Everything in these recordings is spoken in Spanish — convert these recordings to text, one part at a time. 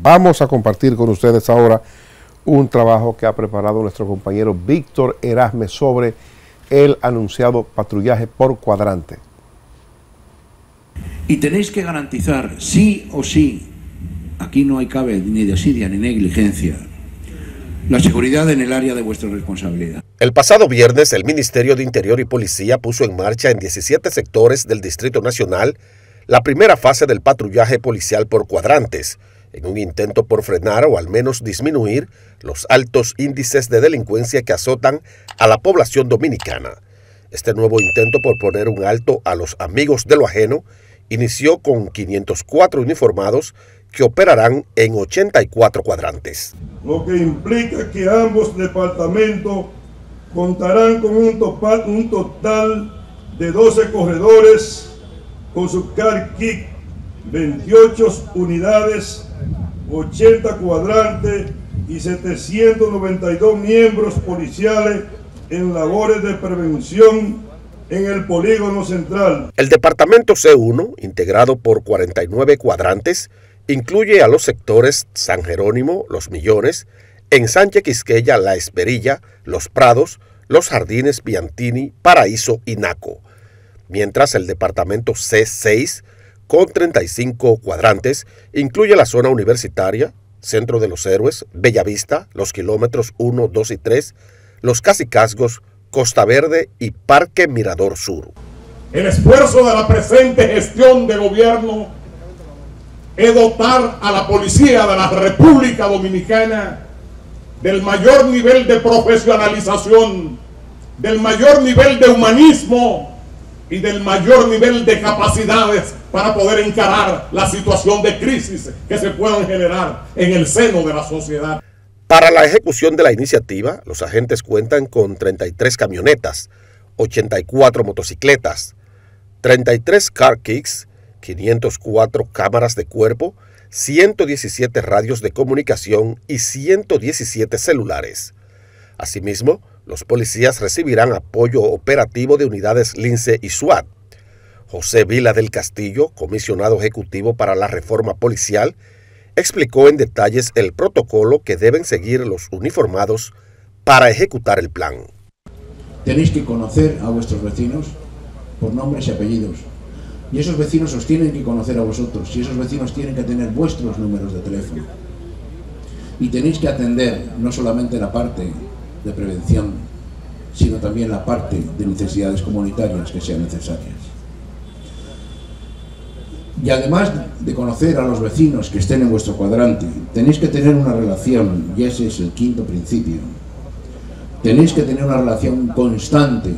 Vamos a compartir con ustedes ahora un trabajo que ha preparado nuestro compañero Víctor Erasme sobre el anunciado patrullaje por cuadrante. Y tenéis que garantizar, sí o sí, aquí no hay cabe ni desidia ni negligencia, la seguridad en el área de vuestra responsabilidad. El pasado viernes, el Ministerio de Interior y Policía puso en marcha en 17 sectores del Distrito Nacional la primera fase del patrullaje policial por cuadrantes, en un intento por frenar o al menos disminuir los altos índices de delincuencia que azotan a la población dominicana. Este nuevo intento por poner un alto a los amigos de lo ajeno inició con 504 uniformados que operarán en 84 cuadrantes. Lo que implica que ambos departamentos contarán con un total de 12 corredores con su car kit, 28 unidades, 80 cuadrantes y 792 miembros policiales en labores de prevención en el polígono central. El departamento C1, integrado por 49 cuadrantes, incluye a los sectores San Jerónimo, Los Millones, Ensanche Quisqueya, La Esperilla, Los Prados, Los Jardines, Piantini, Paraíso y Naco. Mientras el departamento C6, con 35 cuadrantes, incluye la zona universitaria, Centro de los Héroes, Bellavista, los kilómetros 1, 2 y 3, los Cacicazgos, Costa Verde y Parque Mirador Sur. El esfuerzo de la presente gestión de gobierno es dotar a la policía de la República Dominicana del mayor nivel de profesionalización, del mayor nivel de humanismo y del mayor nivel de capacidades para poder encarar la situación de crisis que se puedan generar en el seno de la sociedad. Para la ejecución de la iniciativa, los agentes cuentan con 33 camionetas, 84 motocicletas, 33 car kicks, 504 cámaras de cuerpo, 117 radios de comunicación y 117 celulares. Asimismo, los policías recibirán apoyo operativo de unidades Lince y SWAT. José Vila del Castillo, comisionado ejecutivo para la reforma policial, explicó en detalles el protocolo que deben seguir los uniformados para ejecutar el plan. Tenéis que conocer a vuestros vecinos por nombres y apellidos. Y esos vecinos os tienen que conocer a vosotros. Y esos vecinos tienen que tener vuestros números de teléfono. Y tenéis que atender no solamente la parte de prevención, sino también la parte de necesidades comunitarias que sean necesarias. Y además de conocer a los vecinos que estén en vuestro cuadrante, tenéis que tener una relación, y ese es el quinto principio. Tenéis que tener una relación constante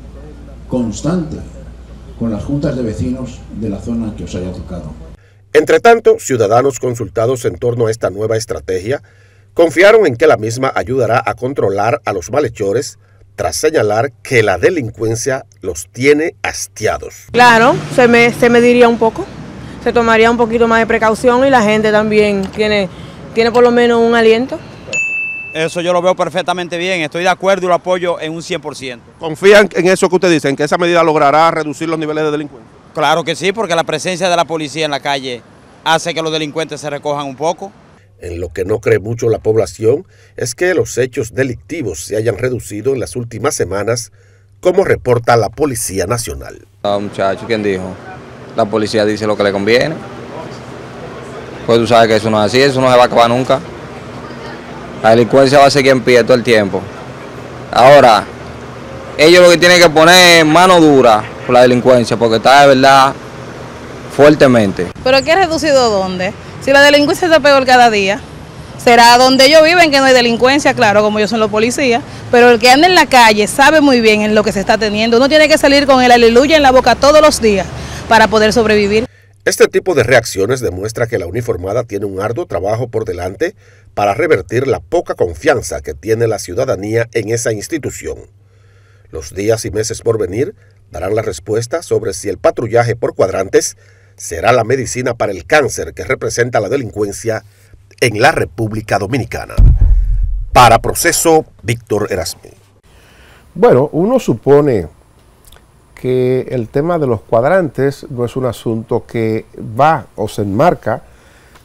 con las juntas de vecinos de la zona que os haya tocado. Entre tanto, ciudadanos consultados en torno a esta nueva estrategia confiaron en que la misma ayudará a controlar a los malhechores, tras señalar que la delincuencia los tiene hastiados. Claro, se mediría un poco, se tomaría un poquito más de precaución y la gente también tiene por lo menos un aliento. Eso yo lo veo perfectamente bien, estoy de acuerdo y lo apoyo en un 100%. ¿Confían en eso que usted dice, en que esa medida logrará reducir los niveles de delincuencia? Claro que sí, porque la presencia de la policía en la calle hace que los delincuentes se recojan un poco. En lo que no cree mucho la población es que los hechos delictivos se hayan reducido en las últimas semanas, como reporta la Policía Nacional. Muchacho, ¿quién dijo? La policía dice lo que le conviene. Pues tú sabes que eso no es así, eso no se va a acabar nunca. La delincuencia va a seguir en pie todo el tiempo. Ahora, ellos lo que tienen que poner es mano dura por la delincuencia, porque está de verdad fuertemente. ¿Pero qué reducido dónde? Si la delincuencia está peor cada día, será donde ellos viven que no hay delincuencia, claro, como ellos son los policías, pero el que anda en la calle sabe muy bien en lo que se está teniendo. Uno tiene que salir con el aleluya en la boca todos los días para poder sobrevivir. Este tipo de reacciones demuestra que la uniformada tiene un arduo trabajo por delante para revertir la poca confianza que tiene la ciudadanía en esa institución. Los días y meses por venir darán la respuesta sobre si el patrullaje por cuadrantes será la medicina para el cáncer que representa la delincuencia en la República Dominicana. Para Proceso, Víctor Erasme. Bueno, uno supone que el tema de los cuadrantes no es un asunto que va o se enmarca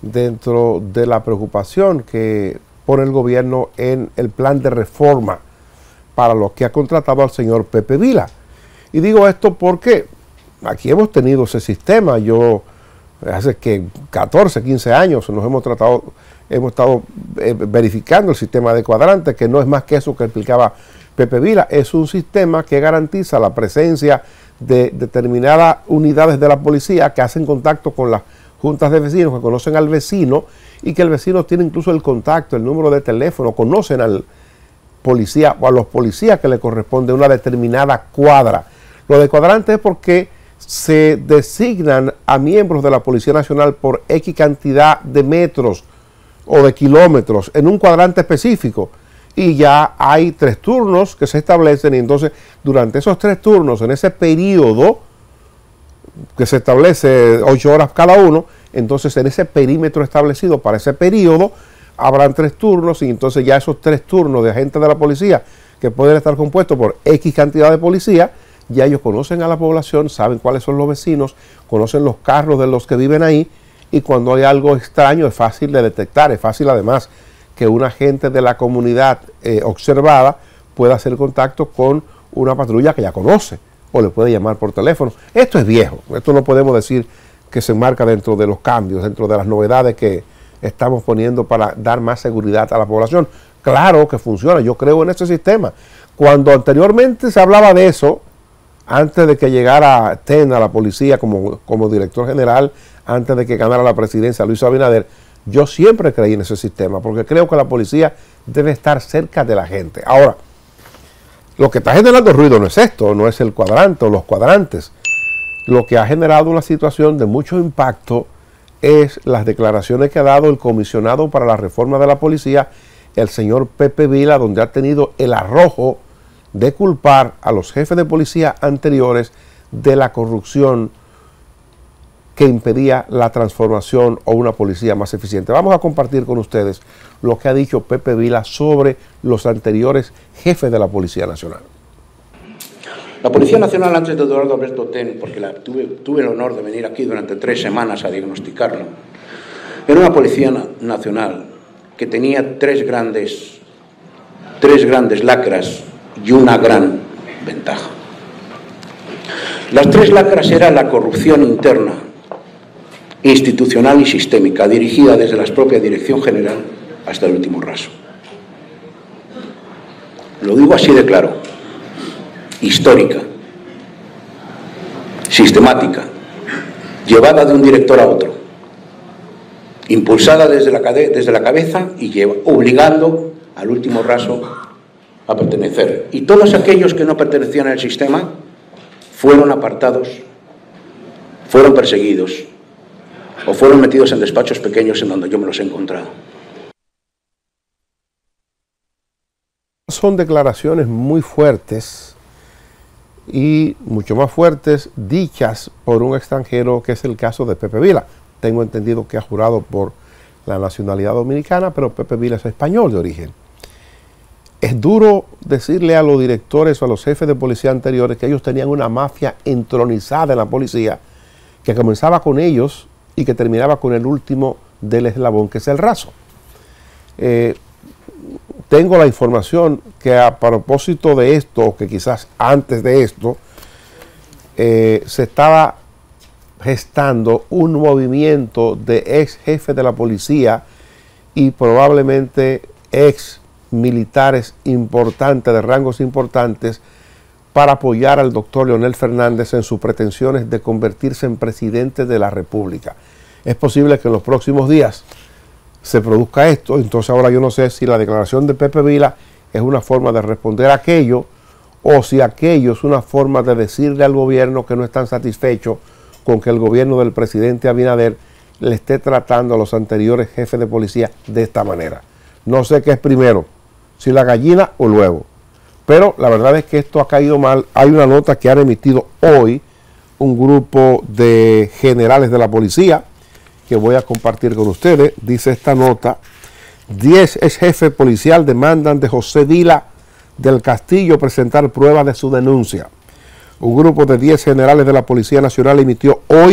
dentro de la preocupación que pone el gobierno en el plan de reforma para los que ha contratado al señor Pepe Vila. Y digo esto porque aquí hemos tenido ese sistema. Yo hace que 14, 15 años hemos estado verificando el sistema de cuadrantes, que no es más que eso que explicaba Pepe Vila. Es un sistema que garantiza la presencia de determinadas unidades de la policía que hacen contacto con las juntas de vecinos, que conocen al vecino y que el vecino tiene incluso el contacto, el número de teléfono, conocen al policía o a los policías que le corresponde una determinada cuadra. Lo de cuadrante es porque se designan a miembros de la Policía Nacional por X cantidad de metros o de kilómetros en un cuadrante específico, y ya hay 3 turnos que se establecen, y entonces durante esos 3 turnos, en ese periodo que se establece 8 horas cada uno, entonces en ese perímetro establecido para ese periodo habrán 3 turnos, y entonces ya esos 3 turnos de agentes de la policía, que pueden estar compuestos por X cantidad de policía, ya ellos conocen a la población, saben cuáles son los vecinos, conocen los carros de los que viven ahí, y cuando hay algo extraño es fácil de detectar, es fácil además que un agente de la comunidad observada pueda hacer contacto con una patrulla que ya conoce, o le puede llamar por teléfono. Esto es viejo, esto no podemos decir que se enmarca dentro de los cambios, dentro de las novedades que estamos poniendo para dar más seguridad a la población. Claro que funciona, yo creo en ese sistema. Cuando anteriormente se hablaba de eso, antes de que llegara Ten a la policía como director general, antes de que ganara la presidencia Luis Abinader, yo siempre creí en ese sistema, porque creo que la policía debe estar cerca de la gente. Ahora, lo que está generando ruido no es esto, no es el cuadrante o los cuadrantes. Lo que ha generado una situación de mucho impacto es las declaraciones que ha dado el comisionado para la reforma de la policía, el señor Pepe Vila, donde ha tenido el arrojo de culpar a los jefes de policía anteriores de la corrupción que impedía la transformación o una policía más eficiente. Vamos a compartir con ustedes lo que ha dicho Pepe Vila sobre los anteriores jefes de la Policía Nacional. La Policía Nacional, antes de Eduardo Alberto Ten, porque tuve el honor de venir aquí durante 3 semanas a diagnosticarlo, era una Policía Nacional que tenía tres grandes lacras y una gran ventaja. Las 3 lacras eran la corrupción interna, institucional y sistémica, dirigida desde la propia Dirección General hasta el último raso. Lo digo así de claro. Histórica, sistemática, llevada de un director a otro, impulsada desde la cabeza y obligando al último raso a pertenecer. Y todos aquellos que no pertenecían al sistema fueron apartados, fueron perseguidos o fueron metidos en despachos pequeños en donde yo me los he encontrado. Son declaraciones muy fuertes y mucho más fuertes dichas por un extranjero, que es el caso de Pepe Vila. Tengo entendido que ha jurado por la nacionalidad dominicana, pero Pepe Vila es español de origen. Es duro decirle a los directores o a los jefes de policía anteriores que ellos tenían una mafia entronizada en la policía, que comenzaba con ellos y que terminaba con el último del eslabón, que es el raso. Tengo la información que a propósito de esto, o que quizás antes de esto, se estaba gestando un movimiento de ex jefes de la policía y probablemente ex militares importantes, de rangos importantes, para apoyar al doctor Leonel Fernández en sus pretensiones de convertirse en presidente de la República. Es posible que en los próximos días se produzca esto. Entonces ahora yo no sé si la declaración de Pepe Vila es una forma de responder a aquello, o si aquello es una forma de decirle al gobierno que no están satisfechos con que el gobierno del presidente Abinader le esté tratando a los anteriores jefes de policía de esta manera. No sé qué es primero, si la gallina o el huevo. Pero la verdad es que esto ha caído mal. Hay una nota que han emitido hoy un grupo de generales de la policía que voy a compartir con ustedes. Dice esta nota: 10 ex jefes policial demandan de José Vila del Castillo presentar pruebas de su denuncia. Un grupo de 10 generales de la Policía Nacional emitió hoy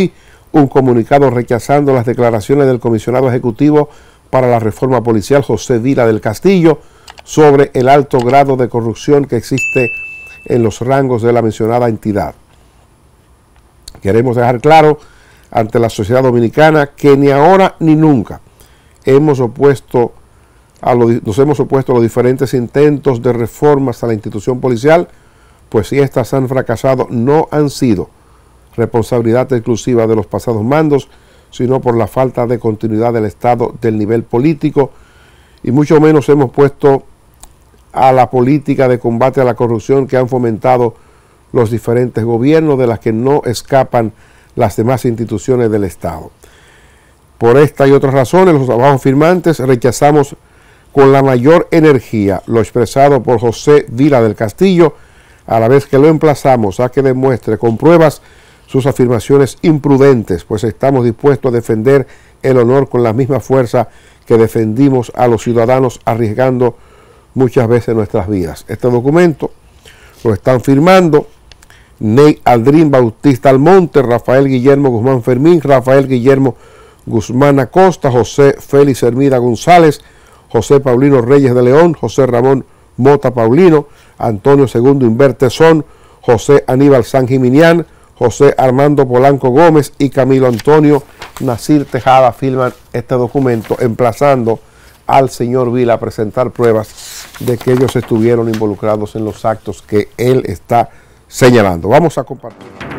un comunicado rechazando las declaraciones del comisionado ejecutivo para la reforma policial, José Vila del Castillo, sobre el alto grado de corrupción que existe en los rangos de la mencionada entidad. Queremos dejar claro ante la sociedad dominicana que ni ahora ni nunca nos hemos opuesto a los diferentes intentos de reformas a la institución policial, pues si estas han fracasado no han sido responsabilidad exclusiva de los pasados mandos, sino por la falta de continuidad del Estado del nivel político, y mucho menos hemos puesto a la política de combate a la corrupción que han fomentado los diferentes gobiernos, de las que no escapan las demás instituciones del Estado. Por esta y otras razones, los abajo firmantes rechazamos con la mayor energía lo expresado por José Vila del Castillo, a la vez que lo emplazamos a que demuestre con pruebas sus afirmaciones imprudentes, pues estamos dispuestos a defender el honor con la misma fuerza que defendimos a los ciudadanos, arriesgando muchas veces nuestras vidas. Este documento lo están firmando Ney Aldrin Bautista Almonte, Rafael Guillermo Guzmán Fermín, Rafael Guillermo Guzmán Acosta, José Félix Hermida González, José Paulino Reyes de León, José Ramón Mota Paulino, Antonio Segundo Invertezón, José Aníbal San Giminián, José Armando Polanco Gómez y Camilo Antonio Nasir Tejada firman este documento emplazando al señor Vila a presentar pruebas de que ellos estuvieron involucrados en los actos que él está señalando. Vamos a compartir.